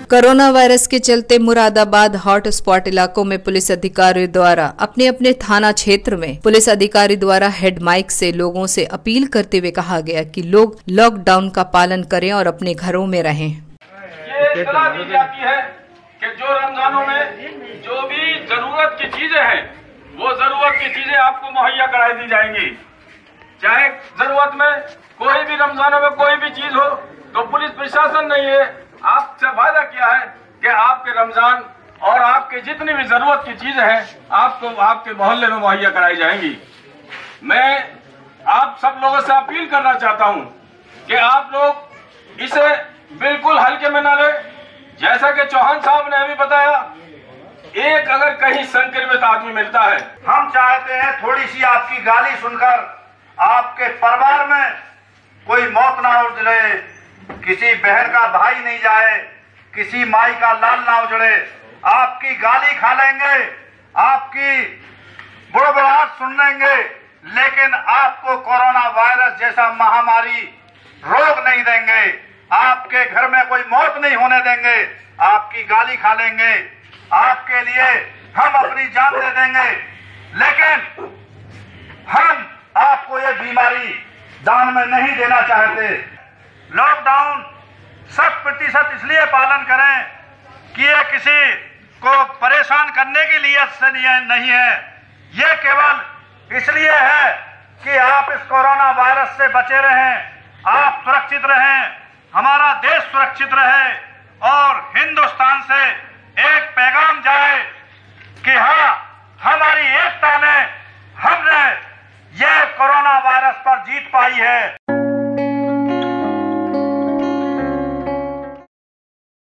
Corona virus के चलते Moradabad hotspot इलाकों में पुलिस अधिकारियों द्वारा अपने अपने थाना क्षेत्र में पुलिस अधिकारी द्वारा हेड माइक से लोगों से अपील करते हुए कहा गया कि लोग लॉकडाउन का पालन करें और अपने घरों में रहें। ये सलाह दी जाती है कि जो रमजानों में जो भी जरूरत की चीजें हैं वो जरूरत की चीजें आपको मुहैया कराई दी जाएंगी। चाहे जरूरत में कोई भी रमजानों में कोई भी चीज हो तो पुलिस प्रशासन ने ये आपसे वादा किया है कि आपके रमजान और आपके जितनी भी जरूरत की चीजें हैं आपको आपके मोहल्ले में मुहैया कराई जाएंगी। मैं आप सब लोगों से अपील करना चाहता हूं कि आप लोग इसे बिल्कुल हल्के में न लें। जैसा कि चौहान साहब ने अभी बताया, एक अगर कहीं संक्रमित आदमी मिलता है, हम चाहते हैं थोड़ी सी आपकी गाली सुनकर आपके परिवार में कोई मौत ना उजड़े, किसी बहन का भाई नहीं जाए, किसी माई का लाल ना उजड़े। आपकी गाली खा लेंगे, आपकी बुड़बुड़ाहट सुन लेंगे, लेकिन आपको कोरोना वायरस जैसा महामारी रोग नहीं देंगे। आपके घर में कोई मौत नहीं होने देंगे। आपकी गाली खा लेंगे, आपके लिए हम अपनी जान दे देंगे, लेकिन हम आपको ये बीमारी जान में नहीं देना चाहते। लॉकडाउन 100% इसलिए पालन करें कि ये किसी को परेशान करने के लिए नहीं है, ये केवल इसलिए है कि आप इस कोरोना वायरस से बचे रहें, आप सुरक्षित रहें, हमारा देश सुरक्षित रहे और हिंदुस्तान से एक पैगाम जाए कि हाँ, हमारी एकता ने हमने ये कोरोना वायरस पर जीत पाई है।